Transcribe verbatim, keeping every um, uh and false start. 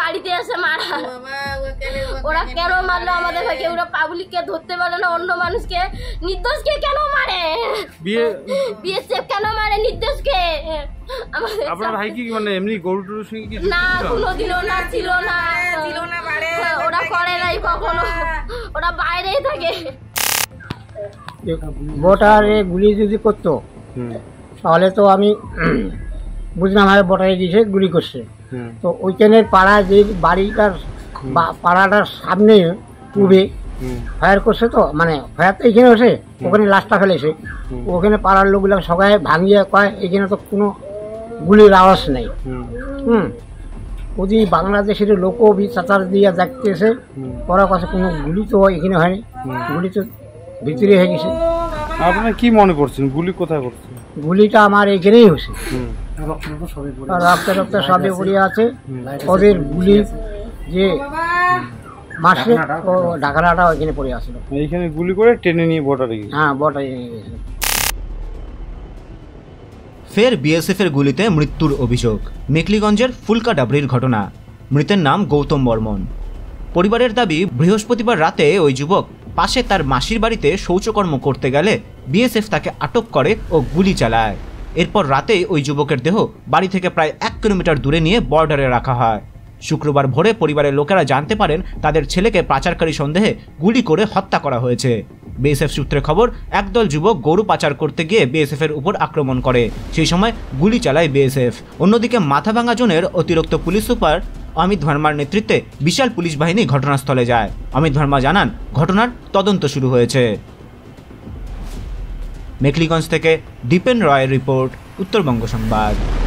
বাড়িতে এসে মারা। ওরা কেন মারলো আমাদের ভাইকে? ওরা পাবলিককে ধরতে পারে না, অন্য মানুষকে নির্দোষকে কেন মারে? বিএসএফ কেন মারে নির্দোষকে? আপনার ভাই কি মানে এমনি গরু টরু সঙ্গে কি? না, কোনোদিনও না, ছিল না, ছিল না। ওরা করে নাই কখনো, ওরা বাইরেই থাকে। ভোটারে গুলি যদি করতো তাহলে তো আমি বুঝলাম হয় ভোটারে গিয়েছে গুলি করছে। তো ওইখানের পাড়া যে বাড়িটার পাড়াটার সামনে পূবে ফায়ার করছে, তো মানে ফায়ার তো এইখানে হয়েছে, ওখানে লাশটা ফেলেছে। ওখানে পাড়ার লোকগুলো সবাই ভাঙিয়ে কয় এখানে তো কোনো গুলির আওয়াজ নেই। হুম ওদি বাংলাদেশের লোকও চাচার দিয়ে দেখতেছে, ওরা কাছে কোনো গুলি তো এখানে হয়নি, গুলি তো ভিতরে হয়ে গেছে। আপনারা কি মনে করছেন গুলি কোথায় করছে? গুলিটা আমার এখানেই হয়েছে, রক্ত রক্ত সবে পড়ে আছে। ওদের গুলি যে মাসে ও ঢাকাটা ওইখানে পড়ে আসলো, এইখানে গুলি করে টেনে নিয়ে বর্ডারে গেছে। হ্যাঁ বর্ডারে নিয়ে গেছে। ফের বিএসএফের গুলিতে মৃত্যুর অভিযোগ। মেখলিগঞ্জের ফুলকা ডাবরির ঘটনা। মৃতের নাম গৌতম বর্মন। পরিবারের দাবি, বৃহস্পতিবার রাতে ওই যুবক পাশে তার মাসির বাড়িতে শৌচকর্ম করতে গেলে বিএসএফ তাকে আটক করে ও গুলি চালায়। এরপর রাতেই ওই যুবকের দেহ বাড়ি থেকে প্রায় এক কিলোমিটার দূরে নিয়ে বর্ডারে রাখা হয়। শুক্রবার ভোরে পরিবারের লোকেরা জানতে পারেন তাদের ছেলেকে পাচারকারী সন্দেহে গুলি করে হত্যা করা হয়েছে। বিএসএফ সূত্রে খবর, একদল যুবক গরু পাচার করতে গিয়ে বিএসএফের উপর আক্রমণ করে, সেই সময় গুলি চালায় বিএসএফ। অন্যদিকে মাথাভাঙ্গা জোনের অতিরিক্ত পুলিশ সুপার অমিত ভার্মার নেতৃত্বে বিশাল পুলিশ বাহিনী ঘটনাস্থলে যায়। অমিত ভার্মা জানান, ঘটনার তদন্ত শুরু হয়েছে। মেখলিগঞ্জ থেকে দীপেন রয়ের রিপোর্ট, উত্তরবঙ্গ সংবাদ।